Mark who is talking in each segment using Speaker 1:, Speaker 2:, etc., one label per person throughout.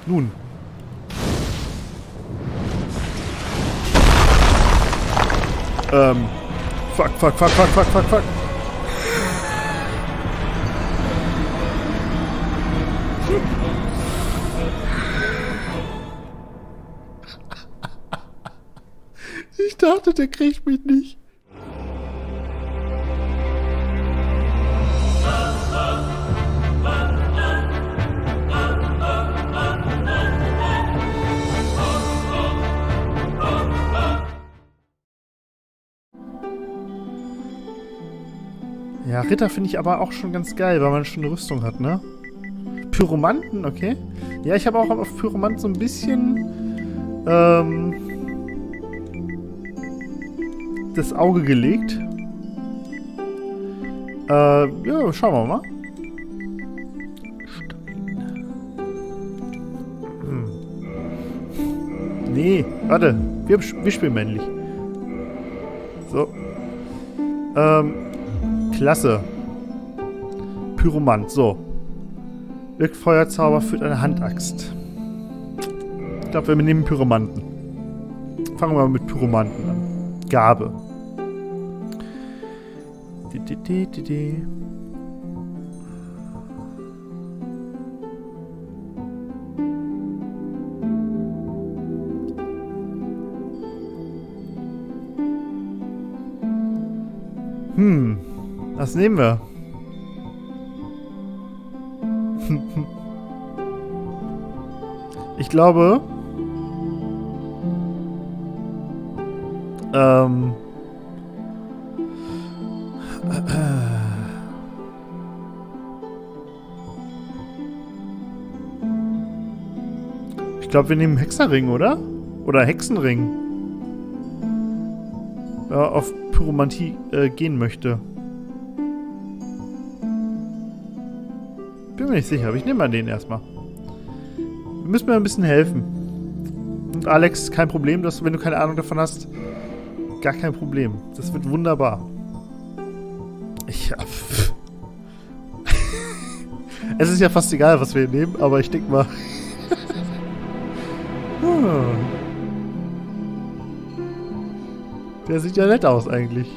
Speaker 1: Nun. Fuck, fuck, fuck, fuck, fuck, fuck, fuck. Ich dachte, der kriegt mich nicht. Ja, Ritter finde ich aber auch schon ganz geil, weil man schon eine Rüstung hat, ne? Pyromanten, okay. Ja, ich habe auch auf Pyromanten so ein bisschen das Auge gelegt. Ja, schauen wir mal. Nee, warte. Wir spielen männlich. So. Klasse. Pyromant, so. Wirkt Feuerzauber, führt eine Handaxt. Ich glaube, wir nehmen Pyromanten. Fangen wir mal mit Pyromanten an. Gabe. Was nehmen wir? Ich glaube, ich glaube, wir nehmen Hexerring, oder? Oder Hexenring. Wer auf Pyromantie gehen möchte. Bin mir nicht sicher, aber ich nehme mal den erstmal. Wir müssen mir ein bisschen helfen. Und Alex, kein Problem, dass du, wenn du keine Ahnung davon hast, gar kein Problem. Das wird wunderbar. Es ist ja fast egal, was wir nehmen, aber ich denke mal. Der sieht ja nett aus eigentlich.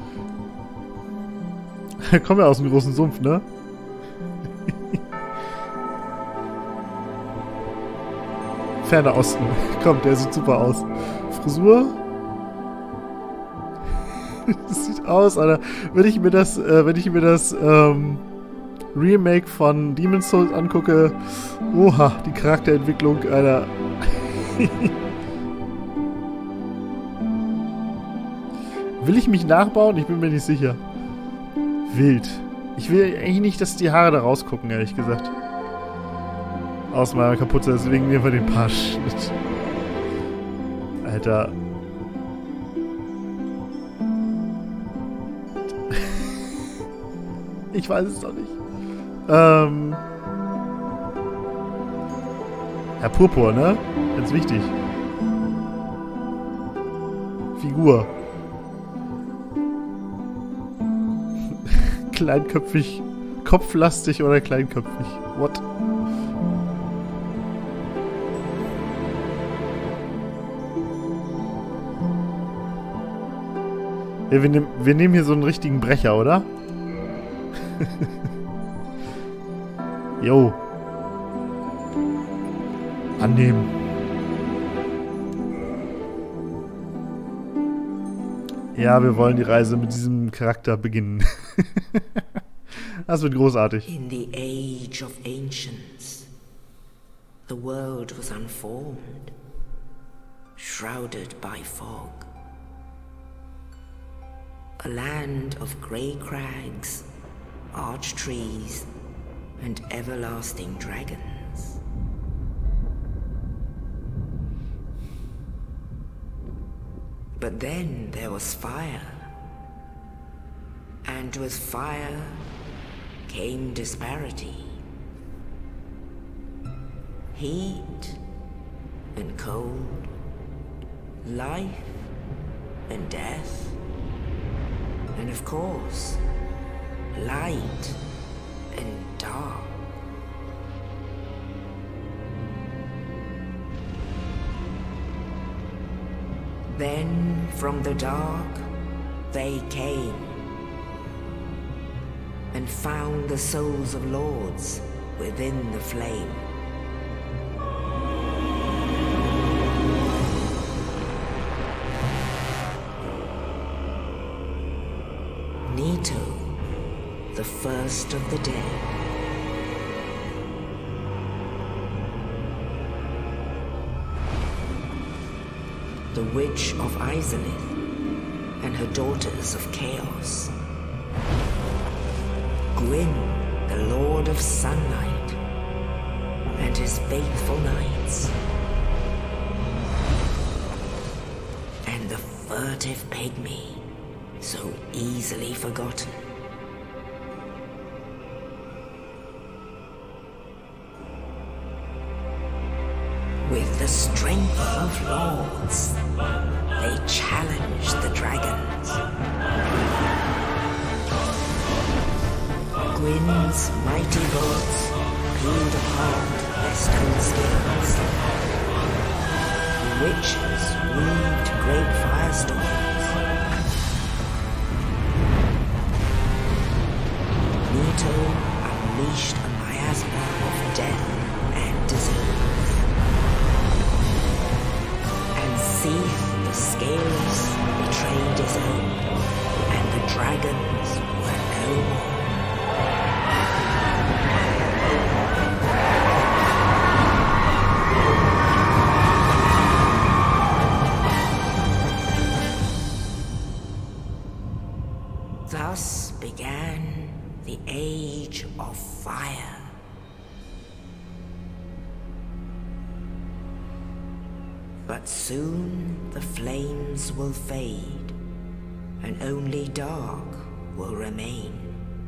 Speaker 1: Kommen ja aus dem großen Sumpf, ne? Ferner Osten. Komm, der sieht super aus. Frisur. Das sieht aus, Alter. Wenn ich mir das Remake von Demon's Souls angucke, oha, die Charakterentwicklung, Alter. Will ich mich nachbauen? Ich bin mir nicht sicher. Wild. Ich will eigentlich nicht, dass die Haare da rausgucken, ehrlich gesagt. Aus meiner Kapuze, deswegen nehmen wir den Paarschnitt. Alter. Ich weiß es doch nicht. Ja, Purpur, ne? Ganz wichtig. Figur. Kleinköpfig. Kopflastig oder kleinköpfig? What? Ja, wir nehmen hier so einen richtigen Brecher, oder? Jo. Annehmen. Ja, wir wollen die Reise mit diesem Charakter beginnen. Das wird großartig.
Speaker 2: In the age of ancients, the world was unformed, shrouded by fog. A land of grey crags, arch trees, and everlasting dragons. But then there was fire, and with fire came disparity. Heat and cold, life and death, and of course, light and dark. Then from the dark they came and found the souls of lords within the flame. Nito, the first of the dead. The Witch of Izalith and her daughters of Chaos. Gwyn, the Lord of Sunlight, and his faithful knights. And the furtive pygmy, so easily forgotten. With the strength of lords, they challenged the dragons. Gwyn's mighty lords peeled apart their stone scales. The witches weaved great firestorms. Nito unleashed a miasma of death and disease. And Seath, the Scaleless, betrayed his own, and the dragons were no more. Thus began the Age of Fire. But soon the flames will fade, and only dark will remain.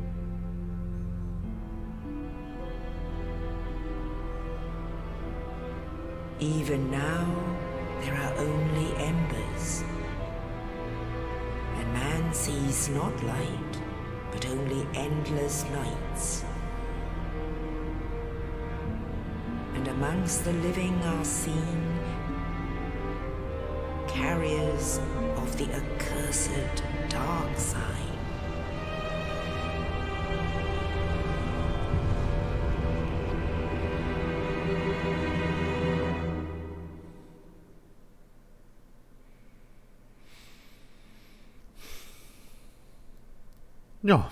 Speaker 2: Even now, there are only embers. And man sees not light, but only endless nights. And amongst the living are seen carriers of the accursed dark side.
Speaker 1: Ja.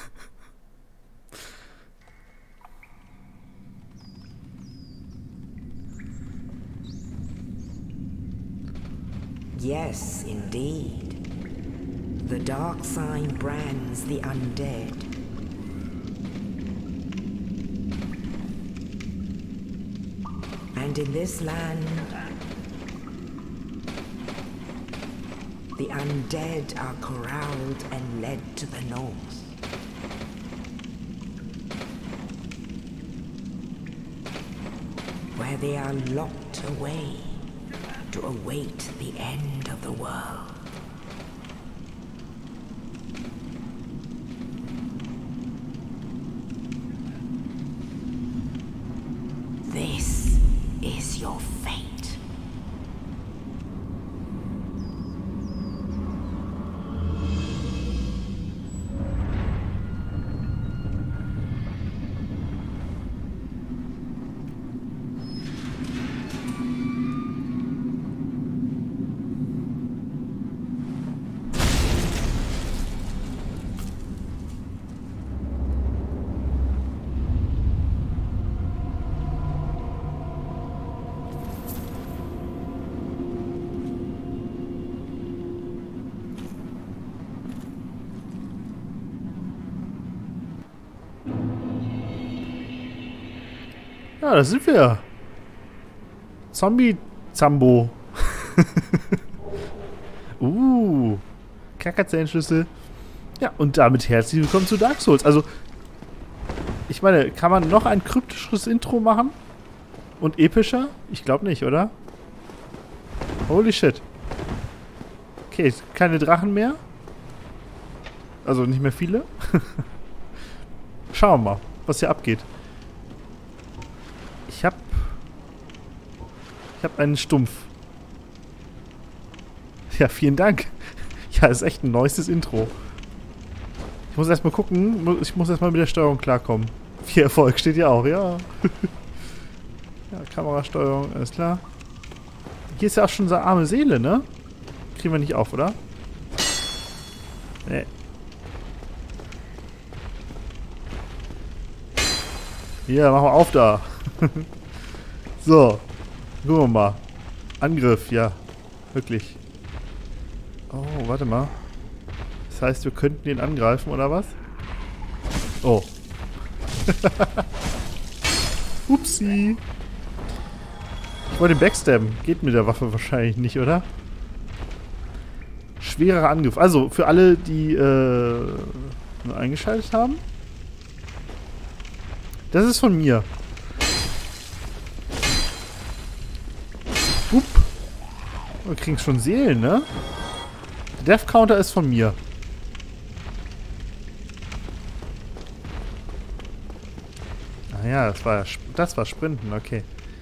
Speaker 2: Yes, indeed. The dark sign brands the undead. And in this land, the undead are corralled and led to the north. Where they are locked away to await the end of the world. This is your fate.
Speaker 1: Ja, da sind wir. Zombie-Zambo. Kackerzellenschlüssel. Ja, und damit herzlich willkommen zu Dark Souls. Also, ich meine, kann man noch ein kryptischeres Intro machen? Und epischer? Ich glaube nicht, oder? Holy shit. Okay, keine Drachen mehr. Also nicht mehr viele. Schauen wir mal, was hier abgeht. Ich hab einen Stumpf. Ja, vielen Dank. Ja, ist echt ein neuestes Intro. Ich muss erstmal gucken. Ich muss erstmal mit der Steuerung klarkommen. Viel Erfolg steht ja auch, ja. Ja, Kamerasteuerung, alles klar. Hier ist ja auch schon so eine arme Seele, ne? Kriegen wir nicht auf, oder? Nee. Ja, machen wir auf da. So. Gucken wir mal. Angriff, ja. Wirklich. Oh, warte mal. Das heißt, wir könnten ihn angreifen, oder was? Oh. Upsi. Ich wollte ihn backstabben. Geht mit der Waffe wahrscheinlich nicht, oder? Schwerer Angriff. Also, für alle, die nur eingeschaltet haben. Das ist von mir. Hup. Wir kriegen schon Seelen, ne? Der Death Counter ist von mir. Ah ja, das war Sprinten, okay.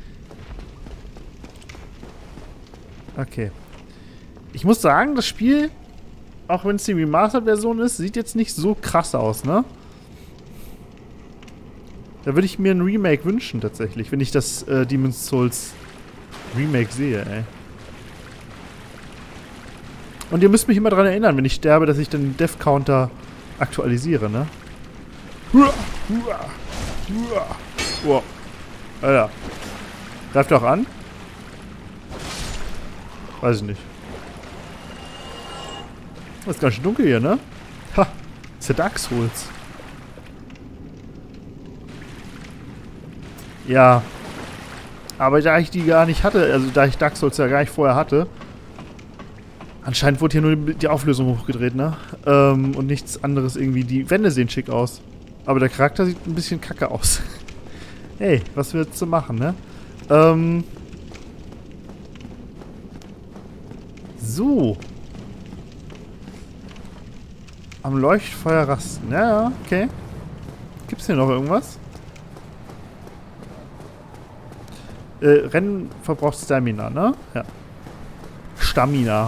Speaker 1: Okay. Ich muss sagen, das Spiel, auch wenn es die Remastered-Version ist, sieht jetzt nicht so krass aus, ne? Da würde ich mir ein Remake wünschen, tatsächlich, wenn ich das Demon's Souls Remake sehe, ey. Und ihr müsst mich immer daran erinnern, wenn ich sterbe, dass ich den Death Counter aktualisiere, ne? Wow. Alter. Greift er auch an? Weiß ich nicht. Ist ganz schön dunkel hier, ne? Ha! Ist der Dark Souls. Ja. Aber da ich die gar nicht hatte, also da ich Dark Souls ja gar nicht vorher hatte, anscheinend wurde hier nur die Auflösung hochgedreht, ne? Und nichts anderes irgendwie. Die Wände sehen schick aus. Aber der Charakter sieht ein bisschen kacke aus. Hey, was willst du machen, ne? So. Am Leuchtfeuer rasten. Ja, okay. Gibt's hier noch irgendwas? Rennen verbraucht Stamina, ne? Ja. Stamina.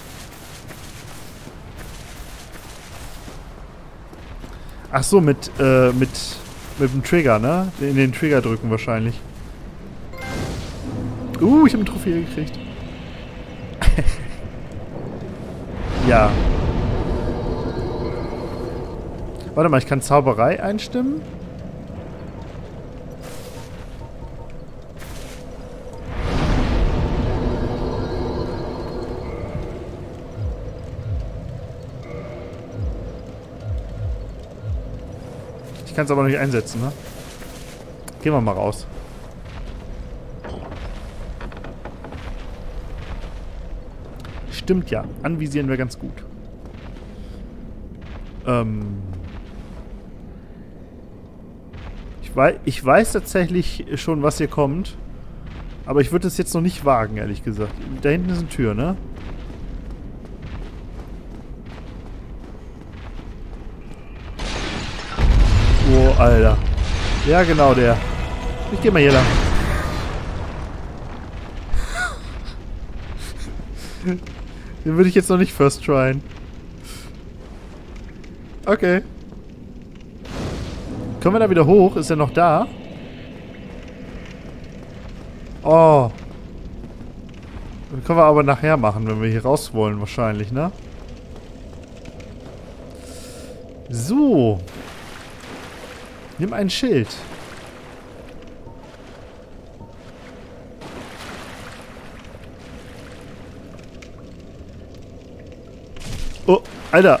Speaker 1: Ach so, mit dem Trigger, ne? In den Trigger drücken wahrscheinlich. Ich habe eine Trophäe gekriegt. Ja. Warte mal, ich kann Zauberei einstimmen. Ich kann es aber noch nicht einsetzen, ne? Gehen wir mal raus. Stimmt ja. Anvisieren wäre ganz gut. Ich weiß tatsächlich schon, was hier kommt. Aber ich würde es jetzt noch nicht wagen, ehrlich gesagt. Da hinten ist eine Tür, ne? Oh, Alter. Ja, genau der. Ich geh mal hier lang. Den würde ich jetzt noch nicht first tryen. Okay. Können wir da wieder hoch? Ist er noch da? Oh. Das können wir aber nachher machen, wenn wir hier raus wollen, wahrscheinlich, ne? So. Nimm ein Schild. Oh, Alter.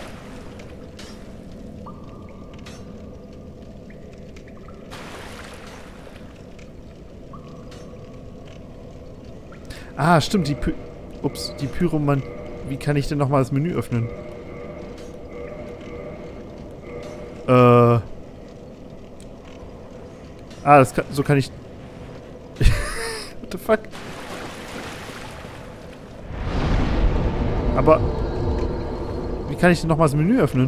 Speaker 1: Ah, stimmt, die Pyroman... Wie kann ich denn nochmal das Menü öffnen? So kann ich... What the fuck? Aber... Wie kann ich denn nochmal das Menü öffnen?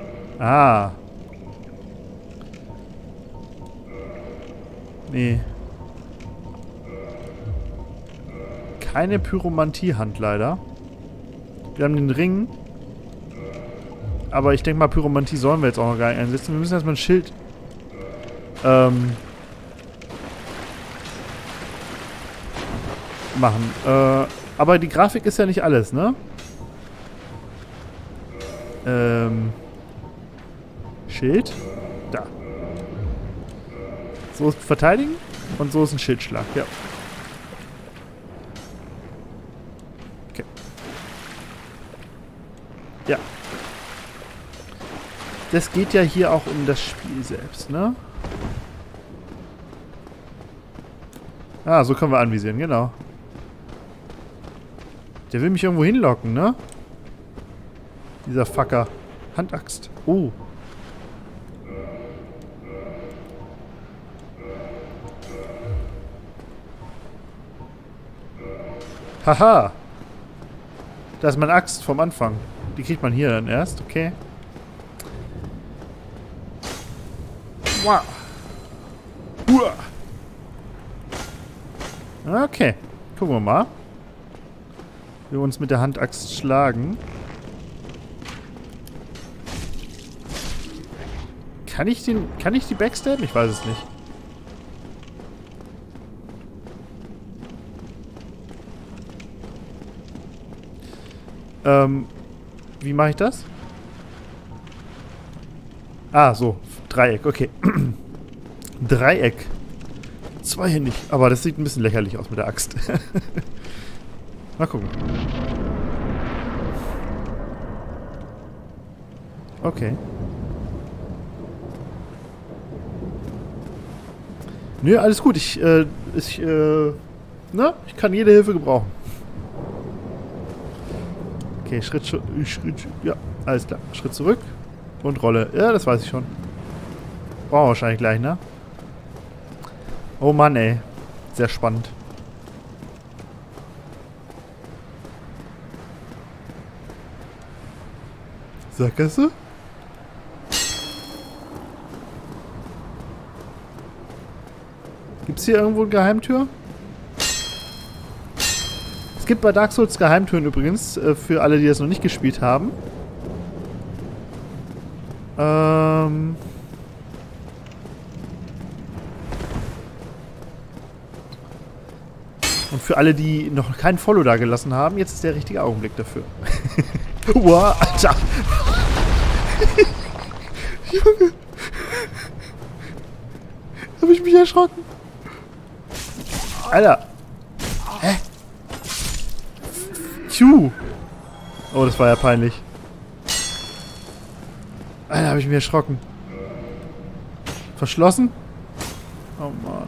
Speaker 1: Ah. Nee. keine Pyromantie-Hand leider. Wir haben den Ring. Aber ich denke mal, Pyromantie sollen wir jetzt auch noch gar nicht einsetzen. Wir müssen erstmal ein Schild machen. Aber die Grafik ist ja nicht alles, ne? Schild. Da. So ist verteidigen und so ist ein Schildschlag, ja. Okay. Ja. Das geht ja hier auch um das Spiel selbst, ne? Ah, so können wir anvisieren, genau. Der will mich irgendwo hinlocken, ne? Dieser Fucker. Handaxt. Oh. Haha. Da ist meine Axt vom Anfang. Die kriegt man hier dann erst, okay. Wow. Okay. Gucken wir mal. Wir uns mit der Handaxt schlagen. Kann ich die backstabben? Ich weiß es nicht. Wie mache ich das? Ah, so. Dreieck, okay. Dreieck. Zweihändig. Aber das sieht ein bisschen lächerlich aus mit der Axt. Mal gucken. Okay. Nö, alles gut. Ich kann jede Hilfe gebrauchen. Okay, Schritt, ja, alles klar. Schritt zurück und Rolle. Ja, das weiß ich schon. Brauchen wir wahrscheinlich gleich, ne? Oh Mann, ey. Sehr spannend. Sackgasse? Gibt's hier irgendwo eine Geheimtür? Es gibt bei Dark Souls Geheimtüren übrigens, für alle, die das noch nicht gespielt haben. Und für alle, die noch keinen Follow da gelassen haben, jetzt ist der richtige Augenblick dafür. Wow, Alter! Junge! Hab ich mich erschrocken? Alter! Hä? Tschu! Oh, das war ja peinlich. Alter, hab ich mich erschrocken. Verschlossen? Oh Mann.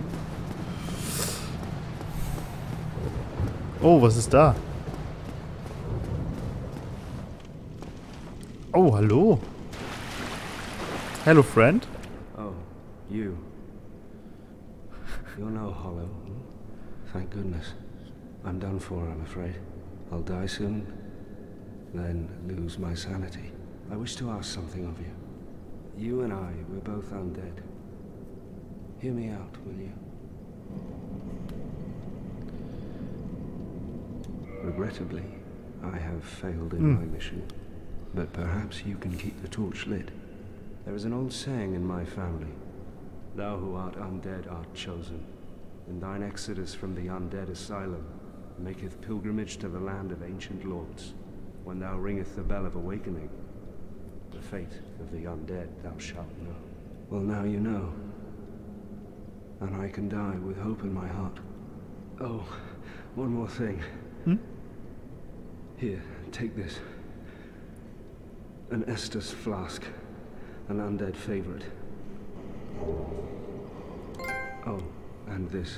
Speaker 1: Oh, was ist da? Oh, hallo. Hello, friend.
Speaker 3: Oh, you. You're no hollow. Thank goodness. I'm done for, I'm afraid. I'll die soon, then lose my sanity. I wish to ask something of you. You and I, we're both undead. Hear me out, will you? Regrettably, I have failed in my mission. But perhaps you can keep the torch lit. There is an old saying in my family. Thou who art undead art chosen, and thine exodus from the undead asylum maketh pilgrimage to the land of ancient lords. When thou ringeth the bell of awakening, the fate of the undead thou shalt know. Well, now you know. And I can die with hope in my heart. Oh, one more thing. Here, take this. An Estus flask. An undead favorite. Oh, and this.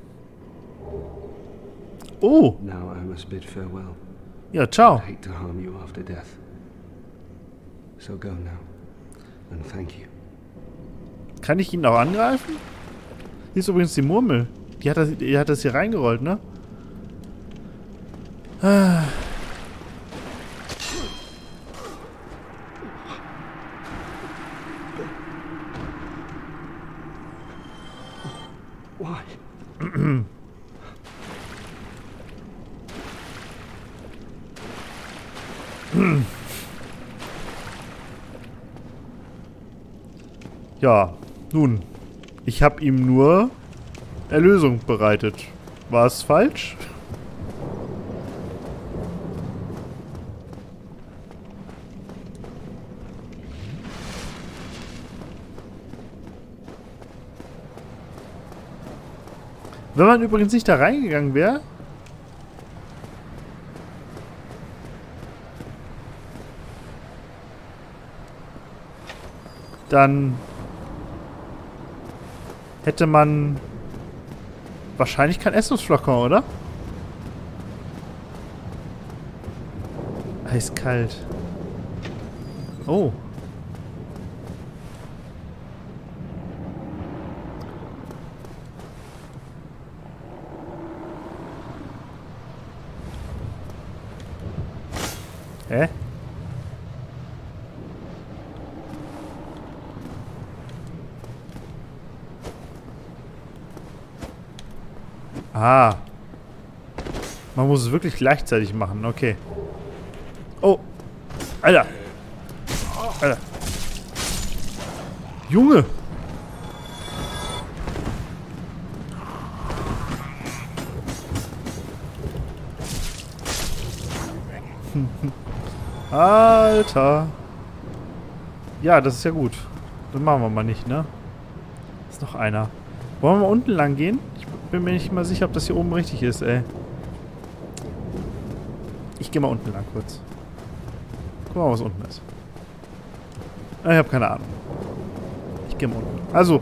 Speaker 1: Oh!
Speaker 3: Now I must bid farewell.
Speaker 1: Ja, ciao.
Speaker 3: I hate to harm you after death. So go now. And thank you.
Speaker 1: Kann ich ihn auch angreifen? Hier ist übrigens die Murmel. Die hat das hier reingerollt, ne? Ah.
Speaker 3: Why?
Speaker 1: Ja, nun. Ich habe ihm nur Erlösung bereitet. War es falsch? Wenn man übrigens nicht da reingegangen wäre... dann hätte man wahrscheinlich kein Essensflakon, oder? Eiskalt. Oh. Hä? Ah. Man muss es wirklich gleichzeitig machen, okay. Oh. Alter. Alter. Junge. Alter. Ja, das ist ja gut. Das machen wir mal nicht, ne? Ist noch einer. Wollen wir mal unten lang gehen? Ich bin mir nicht mal sicher, ob das hier oben richtig ist, ey. Ich gehe mal unten lang kurz. Guck mal, was unten ist. Ich habe keine Ahnung. Ich gehe mal unten. Also,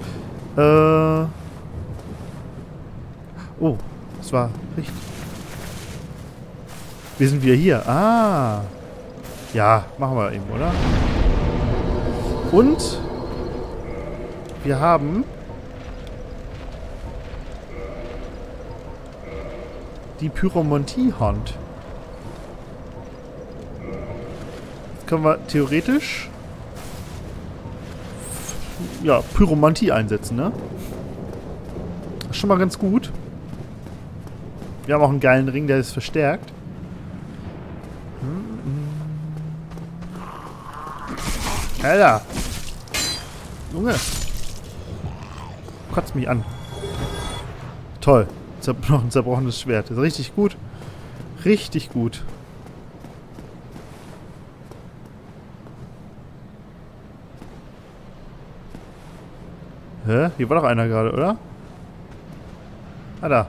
Speaker 1: oh, das war richtig. Wir sind wieder hier. Ah. Ja, machen wir eben, oder? Und wir haben die Pyromantie-Hand. Jetzt können wir theoretisch ja, Pyromantie einsetzen, ne? Das ist schon mal ganz gut. Wir haben auch einen geilen Ring, der ist verstärkt. Alter! Junge! Kotzt mich an. Toll. Noch ein zerbrochenes Schwert. Das ist richtig gut. Richtig gut. Hä? Hier war doch einer gerade, oder? Ah, da.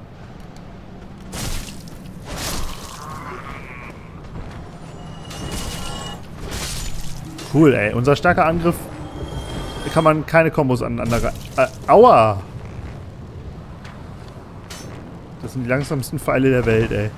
Speaker 1: Cool, ey. Unser starker Angriff. Da kann man keine Kombos aneinander... aua! Das sind die langsamsten Pfeile der Welt, ey.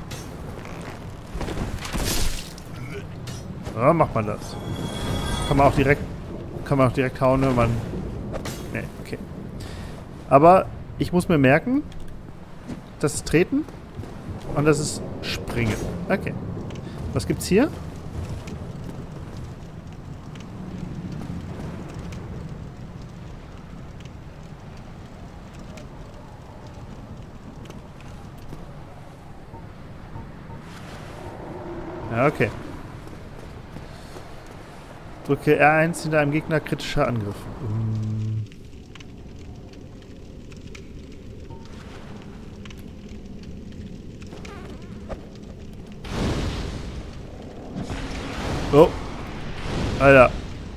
Speaker 1: Ja, macht man das. Kann man auch direkt hauen, wenn man... Nee, okay. Aber ich muss mir merken, das ist Treten und das ist Springen. Okay. Was gibt's hier? Ja, okay. Drücke R1 hinter einem Gegner, kritischer Angriff. Oh. Alter.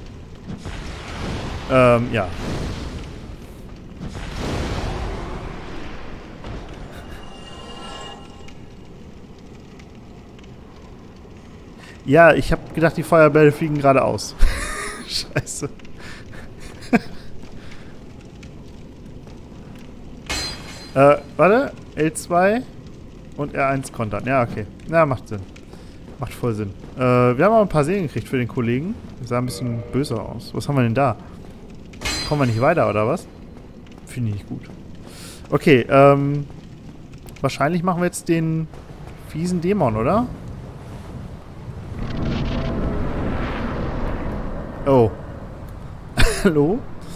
Speaker 1: Ja. Ja, ich habe gedacht, die Feuerbälle fliegen geradeaus. Scheiße. Warte. L2 und R1 kontern. Ja, okay. Ja, macht Sinn. Macht voll Sinn. Wir haben auch ein paar Seelen gekriegt für den Kollegen. Das sah ein bisschen böser aus. Was haben wir denn da? Kommen wir nicht weiter, oder was? Finde ich nicht gut. Okay, wahrscheinlich machen wir jetzt den fiesen Dämon, oder? Oh. Hallo?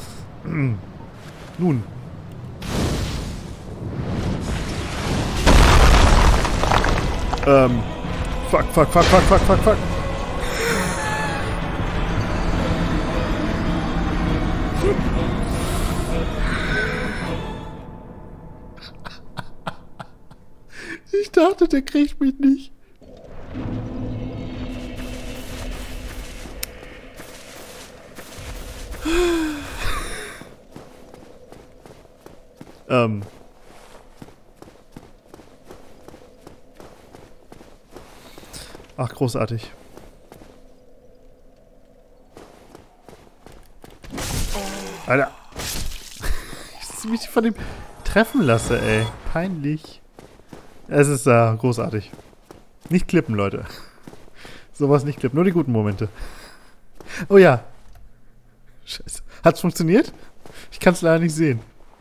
Speaker 1: Nun. Fuck. Ich dachte, der kriegt mich nicht. Ach, großartig. Alter. Wie ich von dem treffen lasse, ey. Peinlich. Es ist großartig. Nicht klippen, Leute. Sowas nicht klippen. Nur die guten Momente. Oh ja. Scheiße. Hat's funktioniert? Ich kann es leider nicht sehen.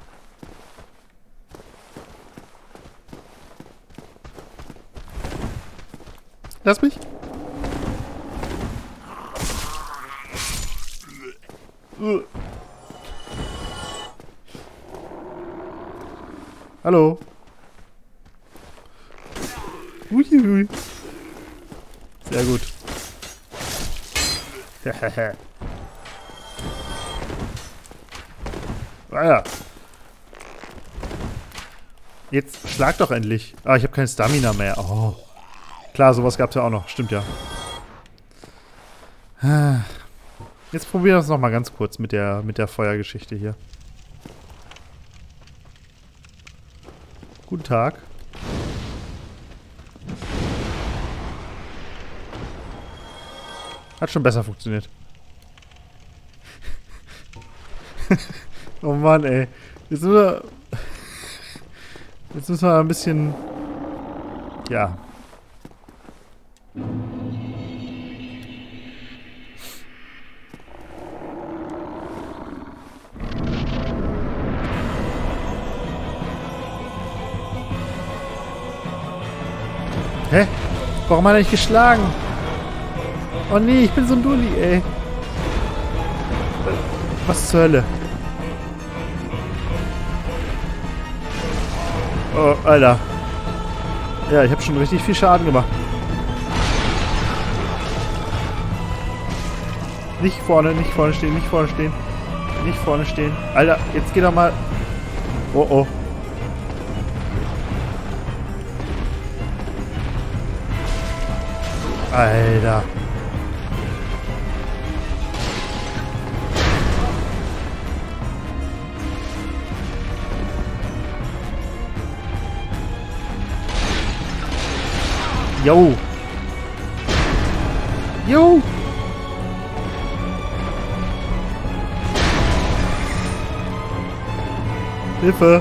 Speaker 1: Lass mich. Hallo. Uiui. Sehr gut. Weiter. Jetzt schlag doch endlich. Ah, ich habe keine Stamina mehr. Oh. Klar, sowas gab es ja auch noch. Stimmt ja. Jetzt probieren wir es nochmal ganz kurz mit der Feuergeschichte hier. Guten Tag. Hat schon besser funktioniert. Oh Mann, ey. Jetzt müssen wir ein bisschen... Ja. Hä? Warum hat er nicht geschlagen? Oh nee, ich bin so ein Dulli, ey. Was zur Hölle? Oh, Alter. Ja, ich habe schon richtig viel Schaden gemacht. Nicht vorne stehen, nicht vorne stehen. Nicht vorne stehen. Alter, jetzt geh doch mal... Oh, oh. Alter. Jo. Jo. Hilfe.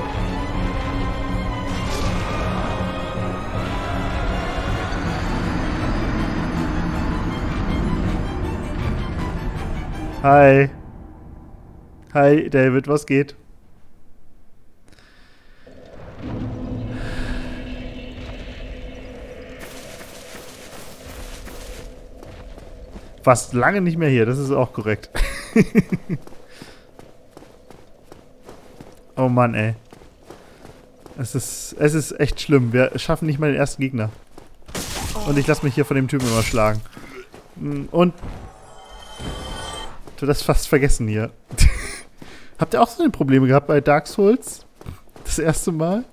Speaker 1: Hi. Hi, David, was geht? Fast lange nicht mehr hier, das ist auch korrekt. Oh Mann, ey. Es ist echt schlimm. Wir schaffen nicht mal den ersten Gegner. Und ich lasse mich hier von dem Typen immer schlagen. Und... Du hast fast vergessen hier. Habt ihr auch so eine Probleme gehabt bei Dark Souls? Das erste Mal?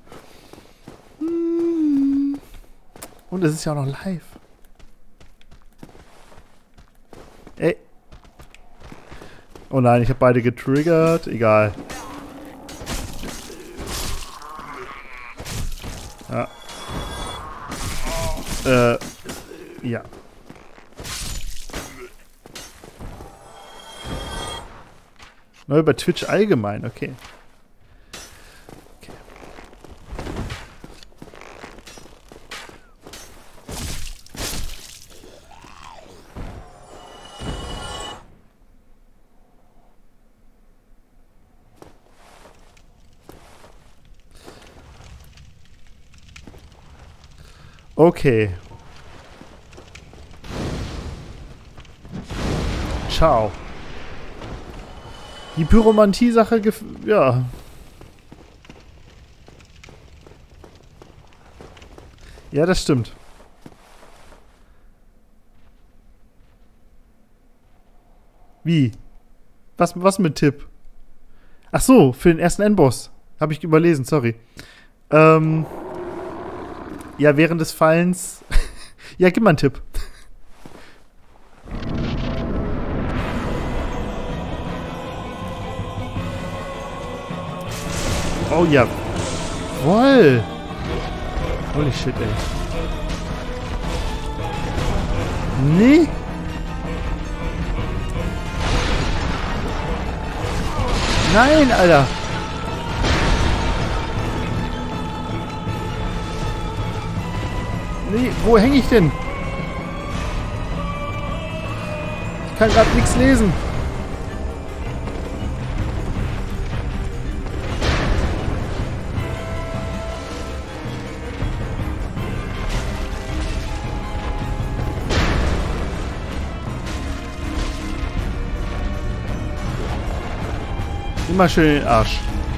Speaker 1: Und es ist ja auch noch live. Ey. Oh nein, ich habe beide getriggert. Egal. Ja. Ja. Neu bei Twitch allgemein, okay. Okay. Ciao. Die Pyromantie-Sache, ja. Ja, das stimmt. Wie? Was mit Tipp? Ach so, für den ersten Endboss. Habe ich überlesen, sorry. Ja, während des Fallens... ja, gib mal einen Tipp. Oh ja. Woll. Holy shit, ey. Nee. Nein, Alter. Nee, wo hänge ich denn? Ich kann gerade nichts lesen. Immer schön in den Arsch.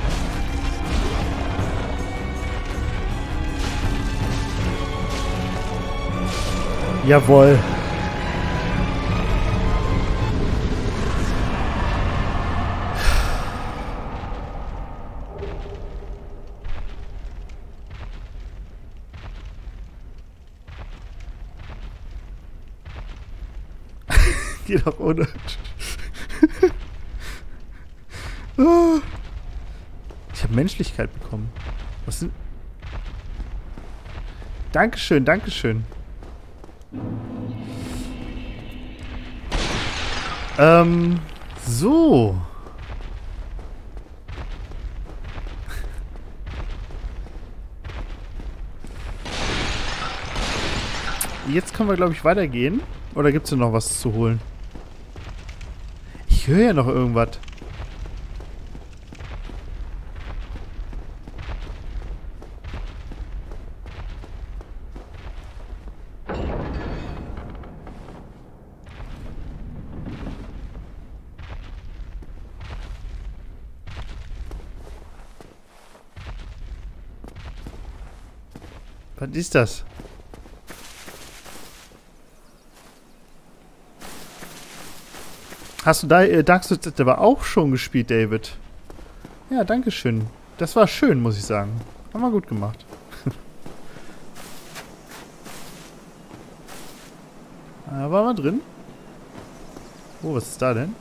Speaker 1: Jawohl. Geht auch ohne. Ich habe Menschlichkeit bekommen. Was sind... Dankeschön, Dankeschön. So. Jetzt können wir, glaube ich, weitergehen. Oder gibt es hier noch was zu holen? Ich höre ja noch irgendwas. Was ist das? Hast du Dark Souls aber auch schon gespielt, David? Ja, danke schön. Das war schön, muss ich sagen. Haben wir gut gemacht. Da waren wir drin. Oh, was ist da denn?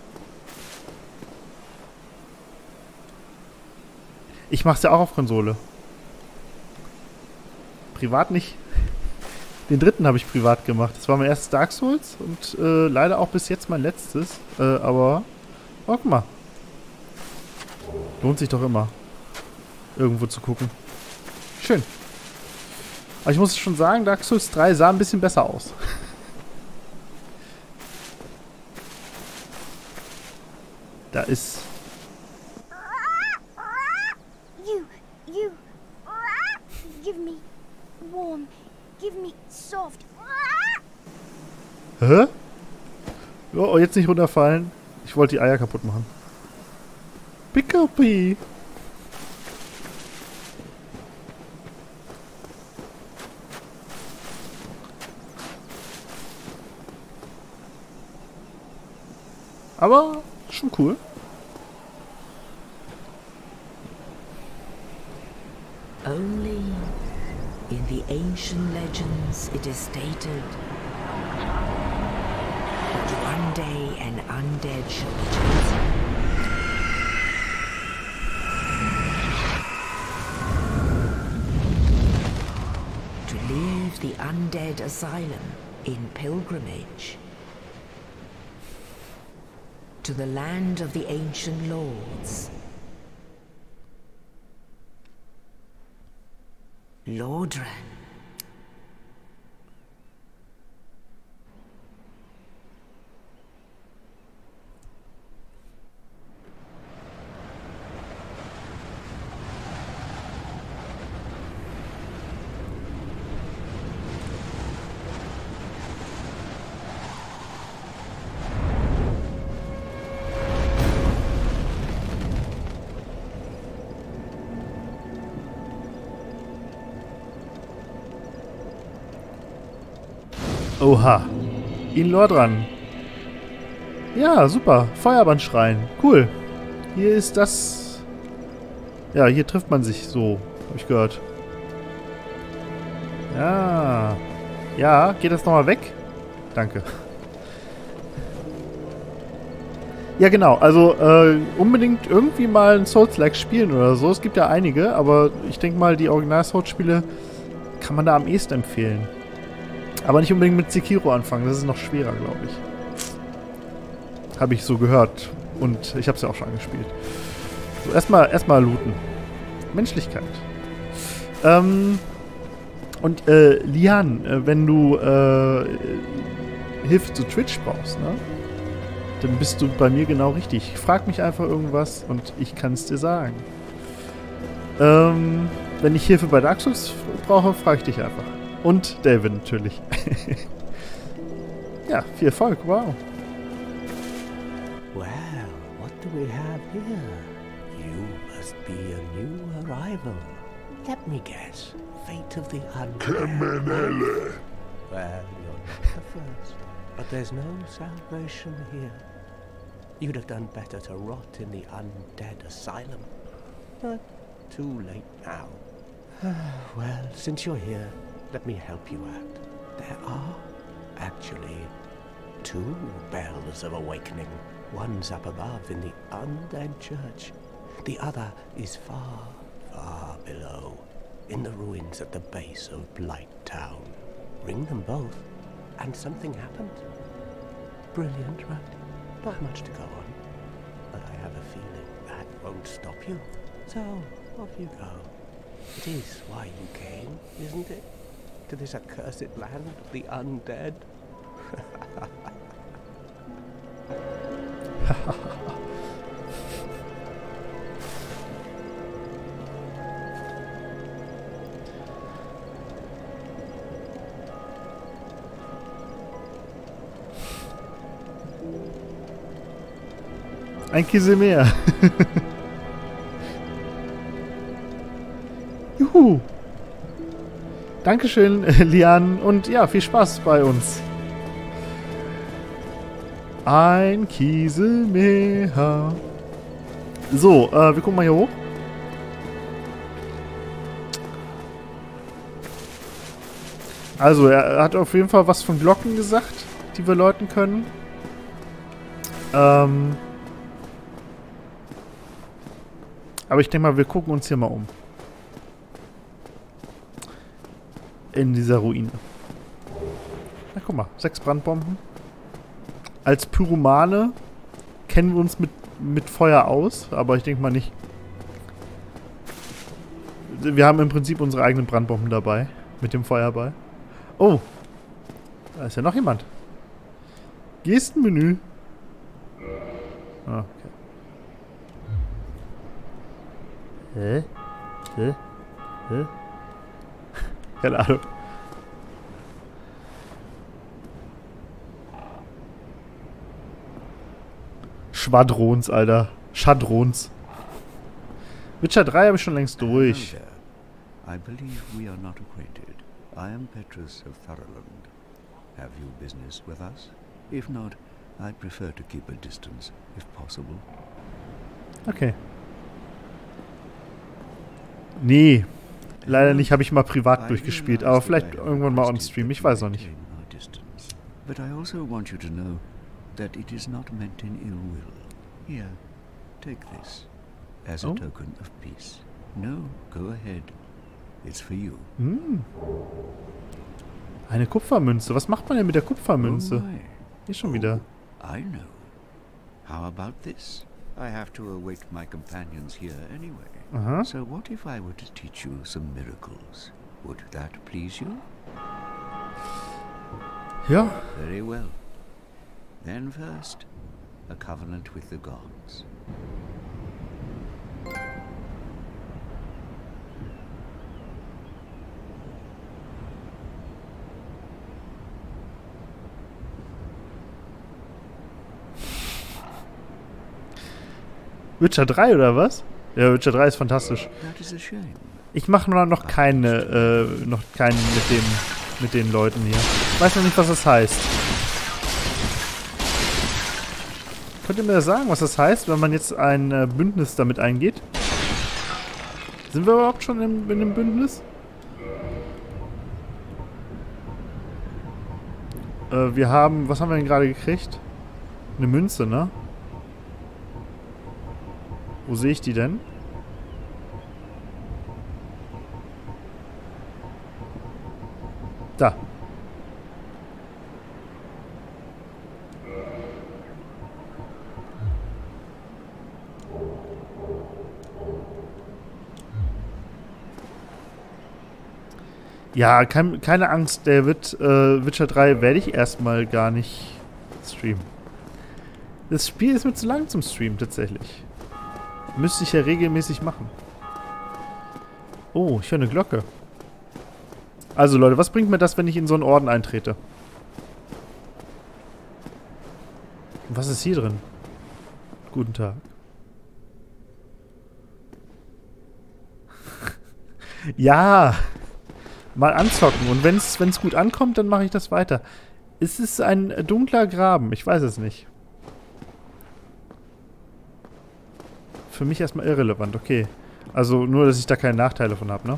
Speaker 1: Ich mach's ja auch auf Konsole. Privat nicht. Den dritten habe ich privat gemacht. Das war mein erstes Dark Souls und leider auch bis jetzt mein letztes. Aber, oh, guck mal. Lohnt sich doch immer, irgendwo zu gucken. Schön. Aber ich muss schon sagen, Dark Souls 3 sah ein bisschen besser aus. Da ist...
Speaker 4: You, give me warm, give me soft.
Speaker 1: Hä? Oh, jetzt nicht runterfallen. Ich wollte die Eier kaputt machen. Pickapi. Aber schon cool.
Speaker 2: Only in the ancient legends it is stated that one day an undead shall be chosen to leave the undead asylum in pilgrimage to the land of the ancient lords. Lordran.
Speaker 1: Oha. In Lordran. Ja, super. Feuerbandschrein. Cool. Hier ist das Ja, hier trifft man sich so, habe ich gehört. Ja. Ja, geht das nochmal weg? Danke. Ja, genau. Also, unbedingt irgendwie mal ein Souls-like spielen oder so. Es gibt ja einige, aber ich denke mal, die Original-Souls-Spiele kann man da am ehesten empfehlen. Aber nicht unbedingt mit Sekiro anfangen. Das ist noch schwerer, glaube ich. Habe ich so gehört. Und ich habe es ja auch schon angespielt. So, erstmal looten. Menschlichkeit. Und Lian, wenn du Hilfe zu Twitch brauchst, ne? Dann bist du bei mir genau richtig. Frag mich einfach irgendwas und ich kann es dir sagen. Wenn ich Hilfe bei Dark Souls brauche, frage ich dich einfach. Und David natürlich. Ja, viel Erfolg, wow.
Speaker 5: Well, what do we have here? You must be a new arrival. Let me guess. Fate of the undead. Well, you're not the first. But there's no salvation here. You'd have done better to rot in the undead asylum. But too late now. Well, since you're here, let me help you out. There are actually 2 bells of awakening. One's up above in the undead church. The other is far, far below, in the ruins at the base of Blight Town. Ring them both, and something happens. Brilliant, right? Not much to go on, but I have a feeling that won't stop you. So, off you go. It is why you came, isn't it? To this accursed land of the undead?
Speaker 1: Ein Kiesel mehr. Juhu. Dankeschön, Lian. Und ja, viel Spaß bei uns. Ein Kiesel mehr. So, wir gucken mal hier hoch. Also, er hat auf jeden Fall was von Glocken gesagt, die wir läuten können. Aber ich denke mal, wir gucken uns hier mal um. In dieser Ruine. Na, guck mal. 6 Brandbomben. Als Pyromane kennen wir uns mit Feuer aus, aber ich denke mal nicht. Wir haben im Prinzip unsere eigenen Brandbomben dabei. Mit dem Feuerball. Oh. Da ist ja noch jemand. Gestenmenü. Ah, okay. Hä? Keine Ahnung. Schwadrons, Alter. Schadrons. Witcher 3 habe ich schon längst durch.
Speaker 6: I believe we are not acquainted. I am Petrus of Tharaland. Have you business with us? If not, I'd prefer to keep a distance, if possible.
Speaker 1: Okay. Nee. Leider nicht, habe ich mal privat durchgespielt, aber vielleicht irgendwann mal on Stream, ich weiß noch nicht.
Speaker 6: But I also want you to know that it is not meant in ill will. Here, take this as a token of peace. No, go ahead. It's for you.
Speaker 1: Eine Kupfermünze. Was macht man denn mit der Kupfermünze? Hier schon wieder.
Speaker 6: I know. How about this? I have to await my companions here anyway. So what if I were to teach you some miracles? Would that please you?
Speaker 1: Ja.
Speaker 6: Very well. Then first, a covenant with the gods.
Speaker 1: Witcher 3 oder was? Ja, Witcher 3 ist fantastisch. Ich mache noch keinen mit den Leuten hier. Ich weiß noch nicht, was das heißt. Könnt ihr mir das sagen, was das heißt, wenn man jetzt ein Bündnis damit eingeht? Sind wir überhaupt schon in dem Bündnis? Wir haben... Was haben wir denn gerade gekriegt? Eine Münze, ne? Wo sehe ich die denn? Da. Ja, keine Angst, der Witcher 3 werde ich erstmal gar nicht streamen. Das Spiel ist mir zu lang zum Streamen, tatsächlich. Müsste ich ja regelmäßig machen. Oh, ich höre eine Glocke. Also Leute, was bringt mir das, wenn ich in so einen Orden eintrete? Und was ist hier drin? Guten Tag. Ja! Mal anzocken. Und wenn es gut ankommt, dann mache ich das weiter. Ist es ein dunkler Graben? Ich weiß es nicht. Für mich erstmal irrelevant, okay. Also nur, dass ich da keine Nachteile von habe, ne?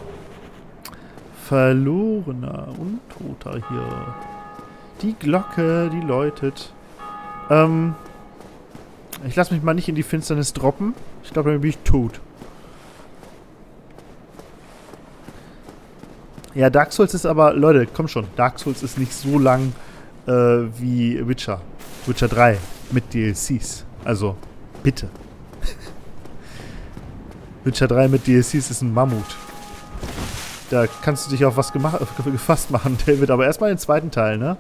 Speaker 1: Verlorener, Untoter hier. Die Glocke, die läutet. Ich lasse mich mal nicht in die Finsternis droppen. Ich glaube, dann bin ich tot. Ja, Dark Souls ist aber... Leute, komm schon. Dark Souls ist nicht so lang wie Witcher. Witcher 3 mit DLCs. Also, bitte. Witcher 3 mit DLCs ist ein Mammut. Da kannst du dich auf was gefasst machen, David. Aber erstmal den zweiten Teil, ne?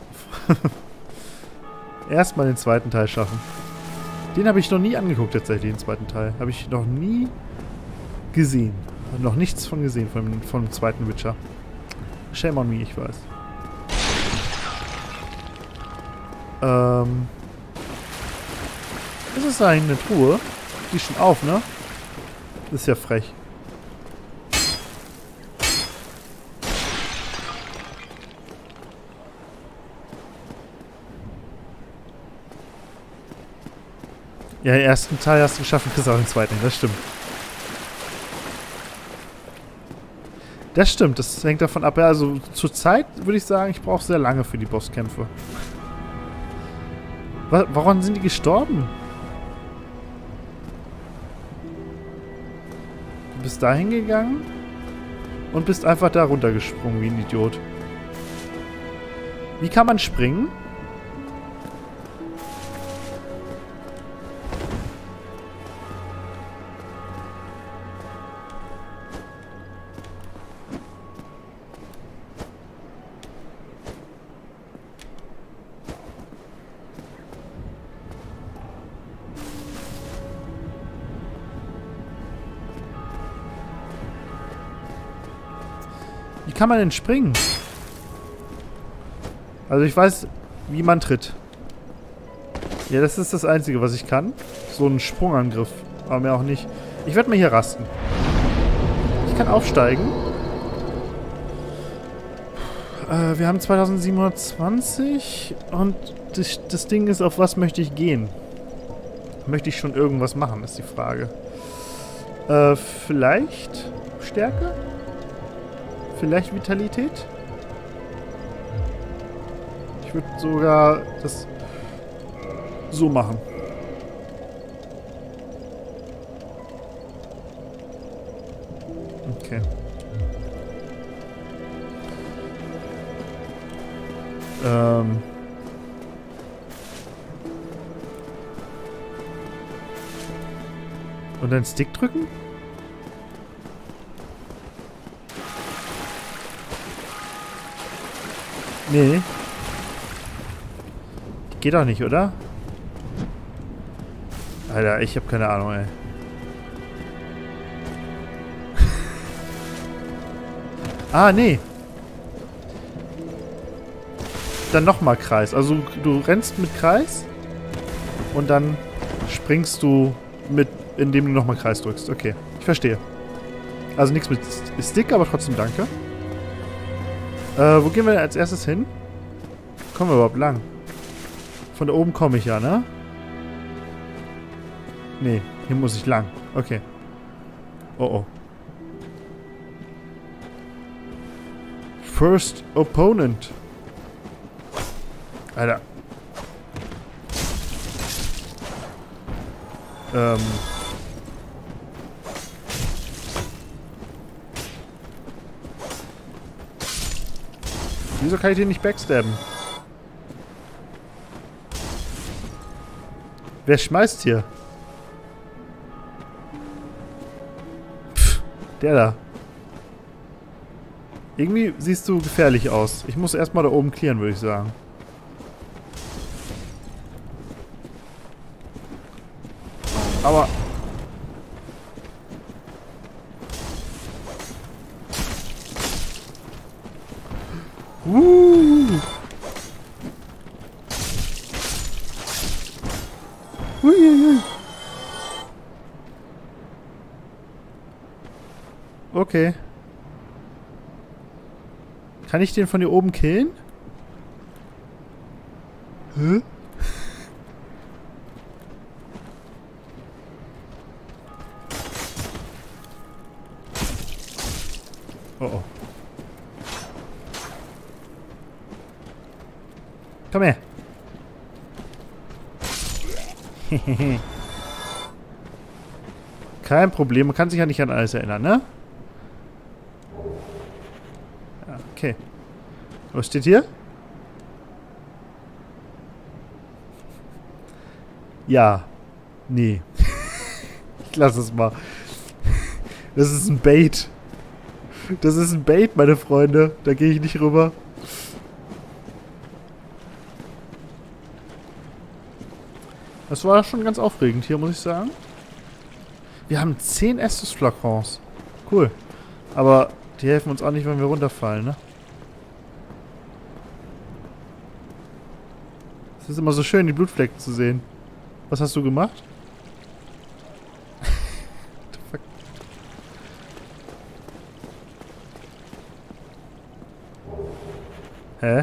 Speaker 1: Erstmal den zweiten Teil schaffen. Den habe ich noch nie angeguckt, tatsächlich, den zweiten Teil. Habe ich noch nie gesehen. Noch nichts von gesehen, von dem zweiten Witcher. Shame on me, ich weiß. Ist es eigentlich eine Truhe? Die ist schon auf, ne? Das ist ja frech. Ja, den ersten Teil hast du geschafft, kriegst auch den zweiten. Das stimmt. Das stimmt, das hängt davon ab. Ja, also zur Zeit würde ich sagen, ich brauche sehr lange für die Bosskämpfe. Warum sind die gestorben? Du bist da hingegangen und bist einfach da runtergesprungen wie ein Idiot. Wie kann man springen? Wie kann man denn springen? Also ich weiß, wie man tritt. Ja, das ist das Einzige, was ich kann. So ein Sprungangriff. Aber mehr auch nicht. Ich werde mal hier rasten. Ich kann aufsteigen. Wir haben 2720. Und das Ding ist, auf was möchte ich gehen? Möchte ich schon irgendwas machen, ist die Frage. Vielleicht Stärke? Vielleicht Vitalität? Ich würde sogar das so machen. Okay. Und dann Stick drücken? Nee. Geht doch nicht, oder? Alter, ich habe keine Ahnung, ey. Ah, nee. Dann nochmal Kreis. Also du rennst mit Kreis und dann springst du mit, indem du nochmal Kreis drückst. Okay, ich verstehe. Also nichts mit Stick, aber trotzdem danke. Wo gehen wir denn als erstes hin? Kommen wir überhaupt lang? Von da oben komme ich ja, ne? Nee, hier muss ich lang. Okay. Oh, oh. First Opponent. Alter. Wieso kann ich den nicht backstabben? Wer schmeißt hier? Pff, der da. Irgendwie siehst du gefährlich aus. Ich muss erstmal da oben clearen, würde ich sagen. Aber... Huiuiui. Okay. Kann ich den von hier oben killen? Hä? Oh oh. Komm her. Kein Problem, man kann sich ja nicht an alles erinnern, ne? Ja, okay. Was steht hier? Ja. Nee. Ich lasse es mal. Das ist ein Bait. Das ist ein Bait, meine Freunde. Da gehe ich nicht rüber. Das war schon ganz aufregend hier, muss ich sagen. Wir haben 10 Estus-Flakons. Cool. Aber die helfen uns auch nicht, wenn wir runterfallen, ne? Es ist immer so schön, die Blutflecken zu sehen. Was hast du gemacht? Fuck. Hä?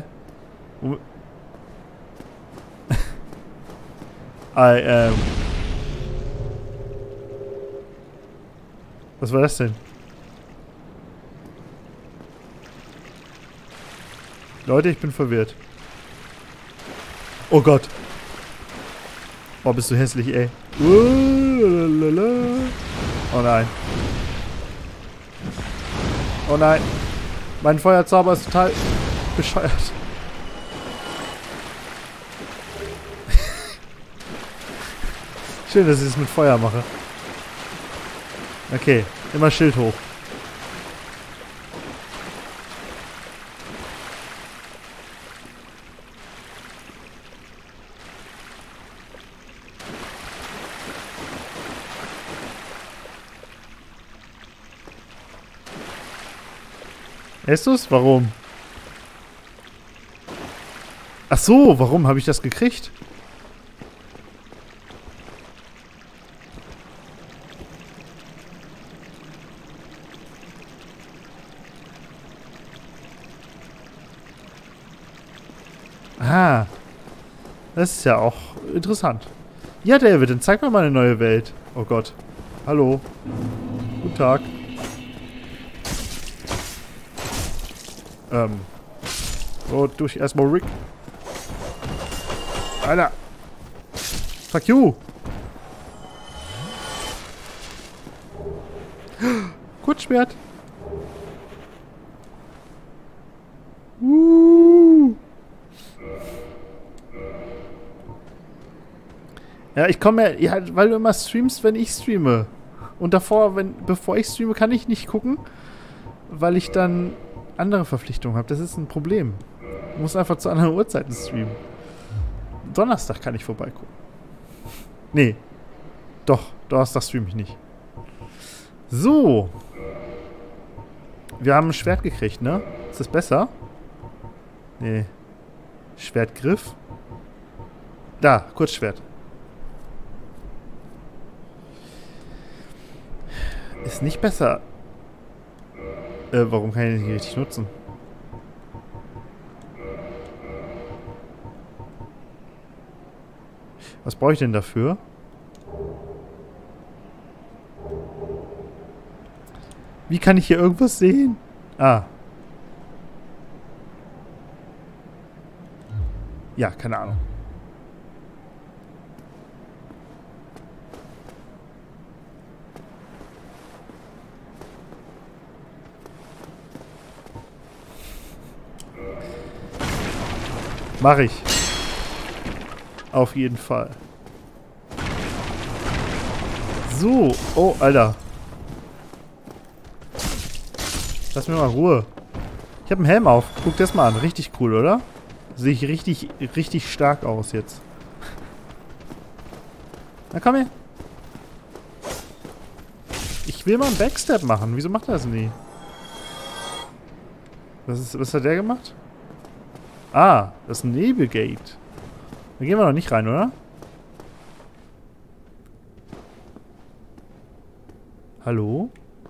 Speaker 1: Was war das denn? Leute, ich bin verwirrt. Oh Gott. Oh, bist du hässlich, ey. Oh nein. Oh nein. Mein Feuerzauber ist total bescheuert. Schön, dass ich es mit Feuer mache. Okay, immer Schild hoch. Estus? Warum? Ach so, warum habe ich das gekriegt? Ah, das ist ja auch interessant. Ja, David, dann zeig mir mal eine neue Welt. Oh Gott. Hallo. Guten Tag. So, durch erstmal Rick. Alter. Fuck you. Kurzschwert. Ja, ich komme ja, weil du immer streamst, wenn ich streame. Und davor, bevor ich streame, kann ich nicht gucken, weil ich dann andere Verpflichtungen habe. Das ist ein Problem. Ich muss einfach zu anderen Uhrzeiten streamen. Donnerstag kann ich vorbeigucken. Nee. Doch, Donnerstag streame ich nicht. So. Wir haben ein Schwert gekriegt, ne? Ist das besser? Nee. Schwertgriff. Da, Kurzschwert. Ist nicht besser. Warum kann ich den nicht richtig nutzen? Was brauche ich denn dafür? Wie kann ich hier irgendwas sehen? Ah. Ja, keine Ahnung. Mach ich. Auf jeden Fall. So. Oh, Alter. Lass mir mal Ruhe. Ich habe einen Helm auf. Guck das mal an. Richtig cool, oder? Sehe ich richtig stark aus jetzt. Na komm her. Ich will mal einen Backstep machen. Wieso macht er das nie? Was hat der gemacht? Ah, das ist ein Nebelgate. Da gehen wir noch nicht rein, oder? Hallo?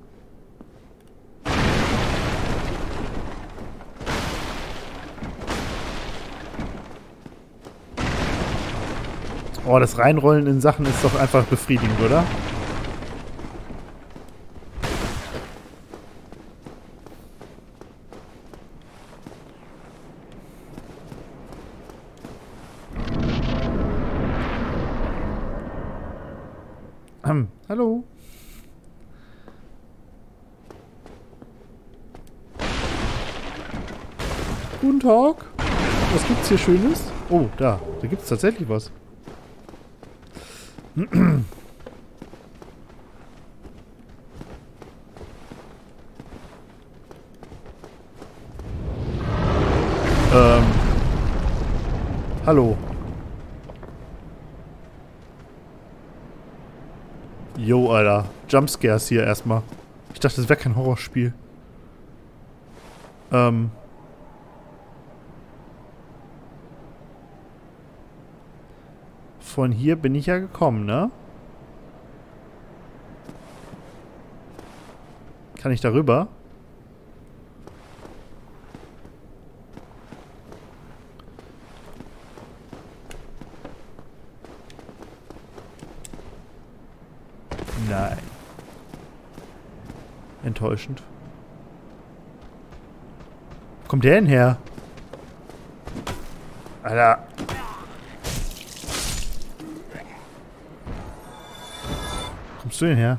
Speaker 1: Oh, das Reinrollen in Sachen ist doch einfach befriedigend, oder? Hallo? Guten Tag. Was gibt's hier Schönes? Oh, da. Da gibt's tatsächlich was. Hallo. Jo, Alter. Jumpscares hier erstmal. Ich dachte, das wäre kein Horrorspiel. Von hier bin ich ja gekommen, ne? Kann ich darüber? Nein. Enttäuschend. Wo kommt der denn her? Alter. Wo kommst du denn her?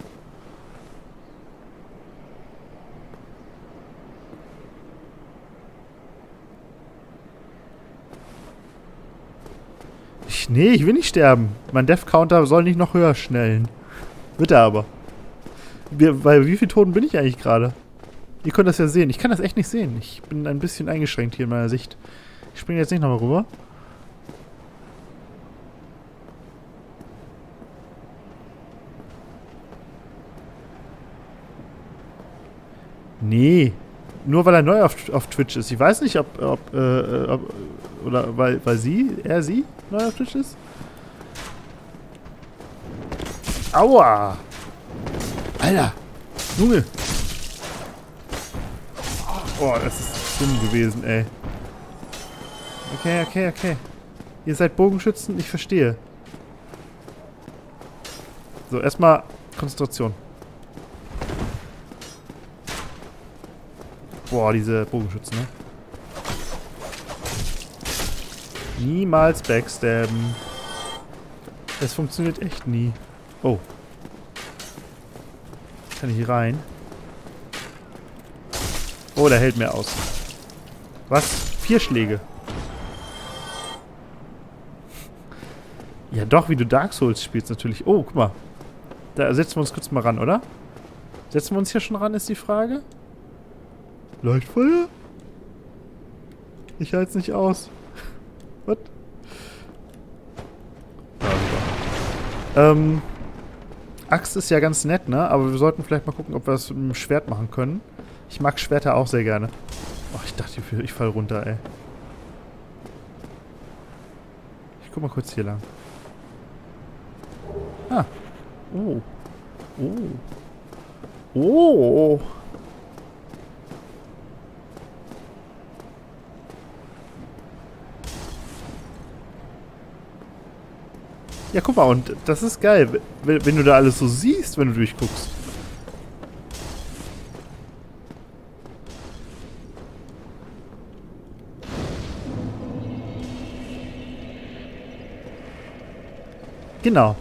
Speaker 1: Nee, ich will nicht sterben. Mein Death-Counter soll nicht noch höher schnellen. Wird er aber. Bei wie vielen Toten bin ich eigentlich gerade? Ihr könnt das ja sehen. Ich kann das echt nicht sehen. Ich bin ein bisschen eingeschränkt hier in meiner Sicht. Ich springe jetzt nicht nochmal rüber. Nee. Nur weil er neu auf Twitch ist. Ich weiß nicht, ob oder weil sie neu auf Twitch ist? Aua! Alter! Junge! Oh, das ist dumm gewesen, ey. Okay. Ihr seid Bogenschützen, ich verstehe. So, erstmal Konzentration. Boah, diese Bogenschützen, ne? Niemals backstabben. Es funktioniert echt nie. Oh. Kann ich hier rein? Oh, der hält mir aus. Was? 4 Schläge. Ja doch, wie du Dark Souls spielst natürlich. Oh, guck mal. Da setzen wir uns kurz mal ran, oder? Setzen wir uns hier schon ran, ist die Frage? Leuchtfeuer? Ich halte es nicht aus. Was? Axt ist ja ganz nett, ne? Aber wir sollten vielleicht mal gucken, ob wir das mit dem Schwert machen können. Ich mag Schwerter auch sehr gerne. Oh, ich dachte, ich fall runter, ey. Ich guck mal kurz hier lang. Ah. Oh. Oh. Oh. Ja, guck mal, und das ist geil, wenn du da alles so siehst, wenn du durchguckst. Genau.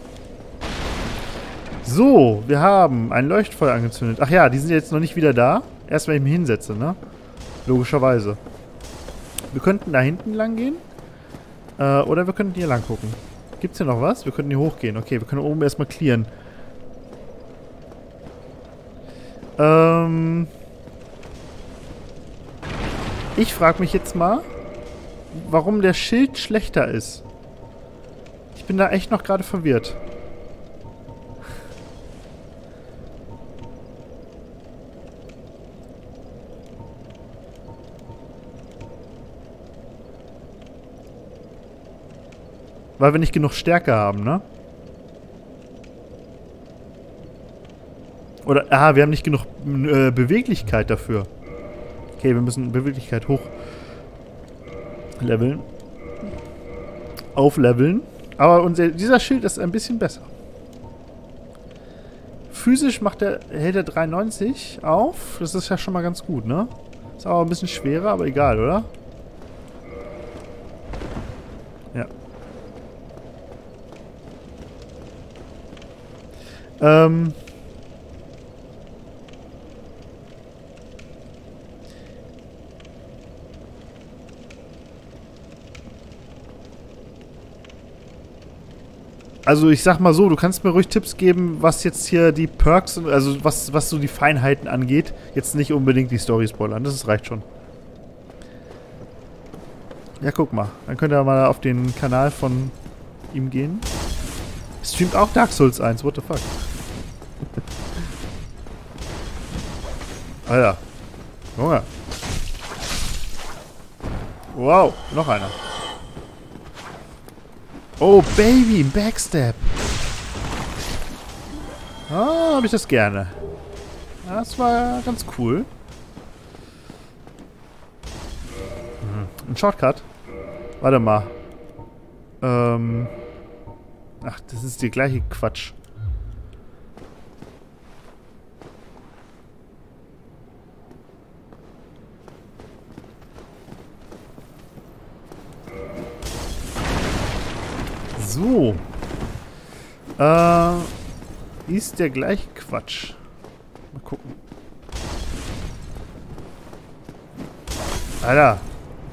Speaker 1: So, wir haben ein Leuchtfeuer angezündet. Ach ja, die sind jetzt noch nicht wieder da. Erst wenn ich mich hinsetze, ne? Logischerweise. Wir könnten da hinten lang gehen. Oder wir könnten hier lang gucken. Gibt's hier noch was? Wir könnten hier hochgehen. Okay, wir können oben erstmal clearen. Ich frage mich jetzt mal, warum der Schild schlechter ist. Ich bin da echt noch gerade verwirrt. Weil wir nicht genug Stärke haben, ne? Oder, wir haben nicht genug Beweglichkeit dafür. Okay, wir müssen Beweglichkeit hoch leveln. Aufleveln. Aber dieser Schild ist ein bisschen besser. Physisch hält er 93 auf. Das ist ja schon mal ganz gut, ne? Ist aber ein bisschen schwerer, aber egal, oder? Ja. Also ich sag mal so, du kannst mir ruhig Tipps geben, was jetzt hier die Perks, also was so die Feinheiten angeht. Jetzt nicht unbedingt die Story spoilern, das reicht schon. Ja, guck mal. Dann könnt ihr mal auf den Kanal von ihm gehen. Streamt auch Dark Souls 1, what the fuck. Alter. Junge. Wow, noch einer. Oh, Baby, Backstab. Ah, habe ich das gerne. Das war ganz cool. Ein Shortcut. Warte mal. Ach, das ist der gleiche Quatsch. So. Ist der gleiche Quatsch. Mal gucken. Alter.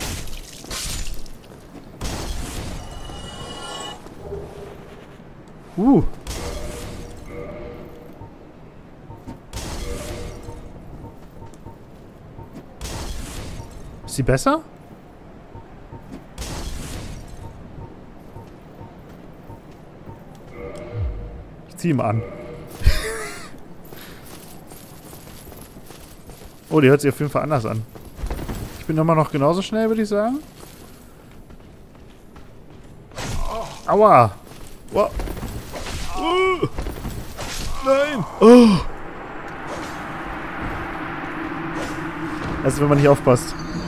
Speaker 1: Ist sie besser? Ich zieh ihn an. Oh, die hört sich auf jeden Fall anders an. Ich bin immer noch genauso schnell, würde ich sagen. Aua! Wow. Nein! Oh. Also wenn man nicht aufpasst.